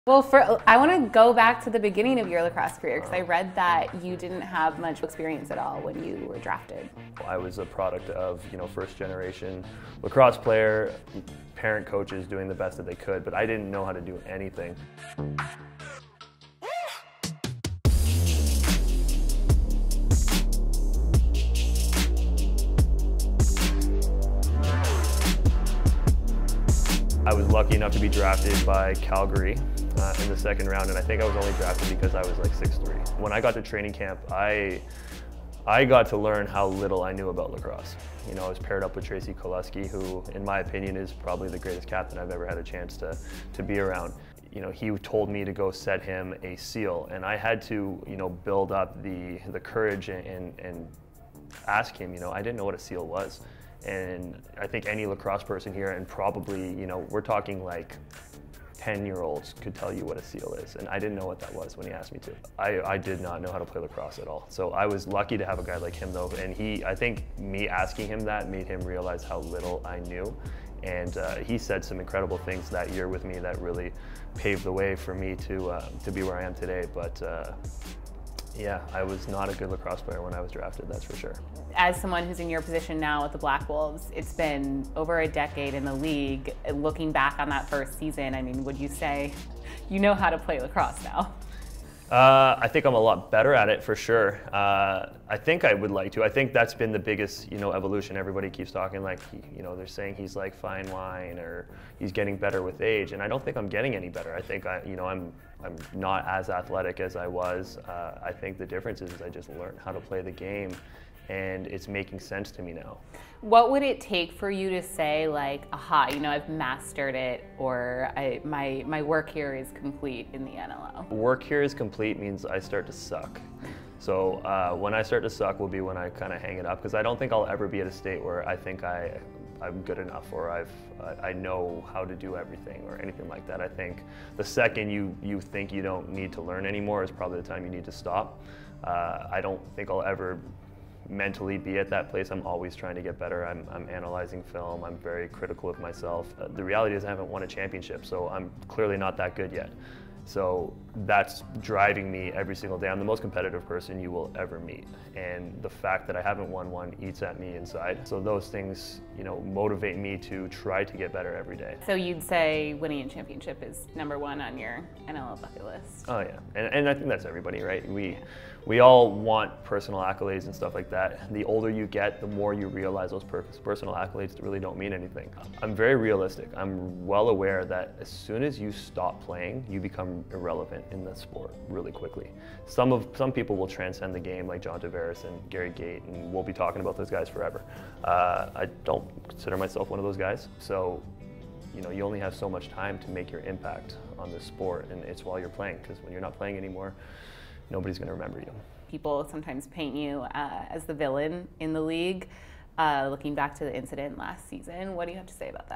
Well, I want to go back to the beginning of your lacrosse career because I read that you didn't have much experience at all when you were drafted. I was a product of, first generation lacrosse player, parent coaches doing the best that they could, but I didn't know how to do anything. I was lucky enough to be drafted by Calgary in the second round, and I think I was only drafted because I was like 6'3". When I got to training camp, I got to learn how little I knew about lacrosse. I was paired up with Tracy Koleski, who, in my opinion, is probably the greatest captain I've ever had a chance to be around. He told me to go set him a seal, and I had to, build up the courage and ask him. I didn't know what a seal was. And I think any lacrosse person here, and probably, we're talking like 10-year-olds could tell you what a seal is. And I didn't know what that was when he asked me to. I did not know how to play lacrosse at all. So I was lucky to have a guy like him though. And I think me asking him that made him realize how little I knew. And he said some incredible things that year with me that really paved the way for me to be where I am today. But yeah, I was not a good lacrosse player when I was drafted, that's for sure. As someone who's in your position now with the Black Wolves, it's been over a decade in the league. Looking back on that first season, I mean, would you say you know how to play lacrosse now? I think I'm a lot better at it for sure. I think I would like to. I think that's been the biggest, evolution. Everybody keeps talking like, they're saying he's like fine wine or he's getting better with age, and I don't think I'm getting any better. I think I'm not as athletic as I was. I think the difference is I just learned how to play the game, and it's making sense to me now. What would it take for you to say like, aha, I've mastered it, or my work here is complete in the NLL? Work here is complete means I start to suck. So when I start to suck will be when I kind of hang it up, because I don't think I'll ever be at a state where I think I'm good enough, or I know how to do everything or anything like that. I think the second you think you don't need to learn anymore is probably the time you need to stop. I don't think I'll ever mentally be at that place. I'm always trying to get better. I'm analyzing film. I'm very critical of myself. The reality is I haven't won a championship, so I'm clearly not that good yet. So that's driving me every single day. I'm the most competitive person you will ever meet. And the fact that I haven't won one eats at me inside. So those things, motivate me to try to get better every day. So you'd say winning a championship is #1 on your NLL bucket list? Oh yeah, and I think that's everybody, right? We all want personal accolades and stuff like that. The older you get, the more you realize those personal accolades really don't mean anything. I'm very realistic. I'm well aware that as soon as you stop playing, you become irrelevant in the sport really quickly. Some people will transcend the game, like John Tavares and Gary Gait, and we'll be talking about those guys forever. I don't consider myself one of those guys. So, you only have so much time to make your impact on the sport, and it's while you're playing, because when you're not playing anymore, nobody's going to remember you. People sometimes paint you as the villain in the league. Looking back to the incident last season, what do you have to say about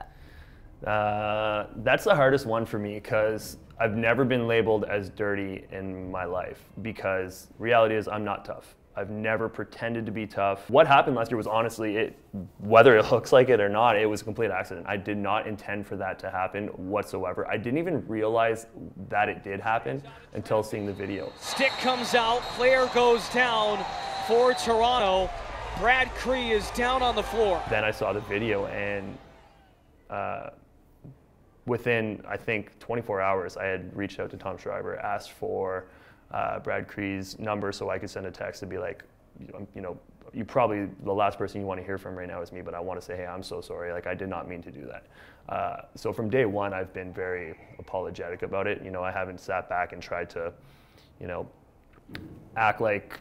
that? That's the hardest one for me, because I've never been labeled as dirty in my life, because reality is I'm not tough. I've never pretended to be tough. What happened last year was honestly, whether it looks like it or not, it was a complete accident. I did not intend for that to happen whatsoever. I didn't even realize that it did happen until seeing the video. Stick comes out, player goes down for Toronto. Brad Cree is down on the floor. Then I saw the video, and within, I think, 24 hours, I had reached out to Tom Schreiber, asked for Brad Cree's number so I could send a text to be like, you probably, the last person you want to hear from right now is me, but I want to say, hey, I'm so sorry. Like, I did not mean to do that. So from day one, I've been very apologetic about it. I haven't sat back and tried to, act like,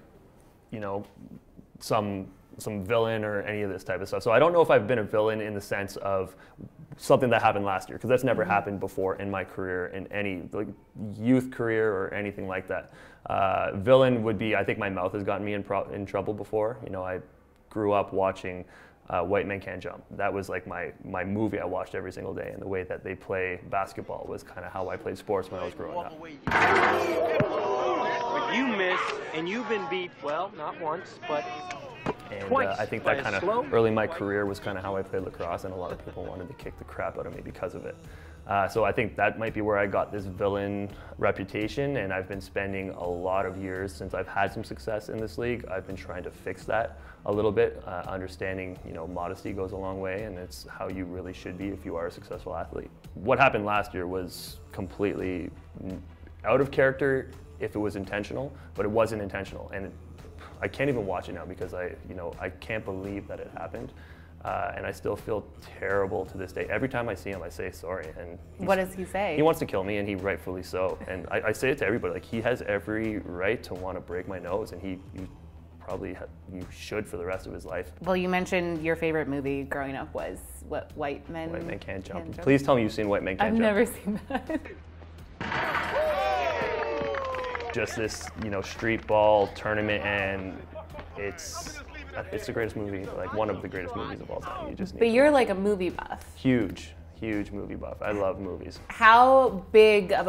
some villain or any of this type of stuff. So I don't know if I've been a villain in the sense of something that happened last year, because that's never happened before in my career, in any youth career or anything like that. Villain would be, I think my mouth has gotten me in trouble before. I grew up watching White Men Can't Jump. That was like my movie I watched every single day, and the way that they play basketball was kind of how I played sports when I was growing up. You miss, and you've been beat, well, not once, but And I think that kind of early in my career was kind of how I played lacrosse, and a lot of people wanted to kick the crap out of me because of it. So I think that might be where I got this villain reputation, and I've been spending a lot of years since I've had some success in this league. I've been trying to fix that a little bit, understanding, you know, modesty goes a long way, and it's how you really should be if you are a successful athlete. What happened last year was completely out of character if it was intentional, but it wasn't intentional, and I can't even watch it now because I can't believe that it happened. And I still feel terrible to this day. Every time I see him, I say sorry. And what does he say? He wants to kill me, and he rightfully so. And I say it to everybody, like, he has every right to want to break my nose, and you should for the rest of his life. Well, you mentioned your favorite movie growing up was what, White Men Can't Jump. Please tell me you've seen White Men Can't Jump. I've never seen that. Just this, you know, street ball tournament, and it's the greatest movie, like one of the greatest movies of all time. You just need But you're like a movie buff. Huge movie buff. I love movies. How big of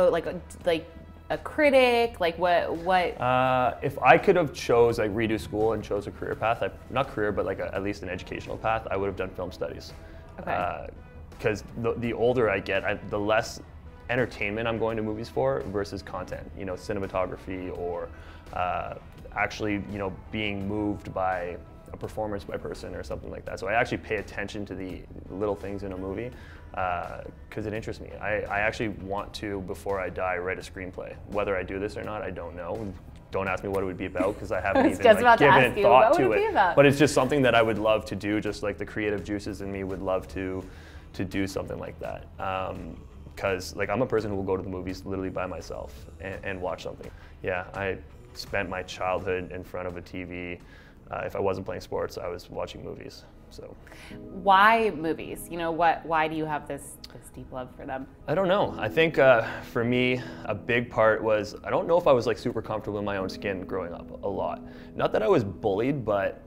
a critic? Like what? If I could have chose, like, redo school and chose a career path, not career, but like at least an educational path, I would have done film studies. Okay. Because the older I get, the less entertainment I'm going to movies for versus content, you know, cinematography or actually, you know, being moved by a performance by person or something like that. So I actually pay attention to the little things in a movie because it interests me. I actually want to, before I die, write a screenplay. Whether I do this or not, I don't know. Don't ask me what it would be about because I haven't even given thought to it. But it's just something that I would love to do, just like the creative juices in me would love to do something like that. Because like I'm a person who will go to the movies literally by myself and watch something. Yeah, I spent my childhood in front of a TV. If I wasn't playing sports, I was watching movies. So, why movies? You know, why do you have this deep love for them? I don't know. I think for me, a big part was I don't know if I was like super comfortable in my own skin growing up a lot. Not that I was bullied, but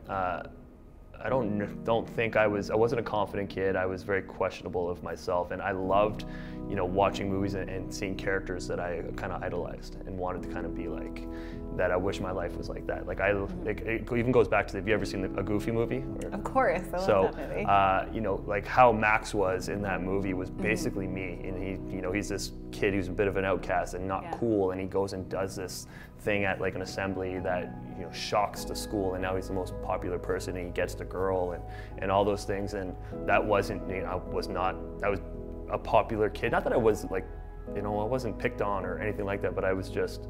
I don't think I wasn't a confident kid. I was very questionable of myself, and I loved, you know, watching movies and seeing characters that I kind of idolized and wanted to kind of be like. That I wish my life was like that. Like it even goes back to, have you ever seen a Goofy movie? Of course, I love that movie. You know, like how Max was in that movie was basically me, and he, you know, he's this kid who's a bit of an outcast and not cool, and he goes and does this thing at like an assembly that, you know, shocks the school, and now he's the most popular person, and he gets the girl and all those things, and that wasn't, you know, I was a popular kid. Not that I was like, you know, I wasn't picked on or anything like that, but I was just,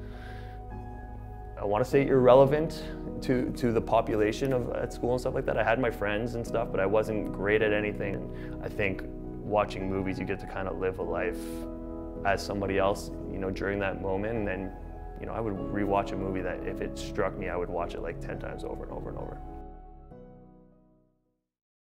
I want to say irrelevant to the population at school and stuff like that. I had my friends and stuff, but I wasn't great at anything. And I think watching movies, you get to kind of live a life as somebody else, you know, during that moment. And then, you know, I would rewatch a movie that if it struck me, I would watch it like 10 times over and over and over.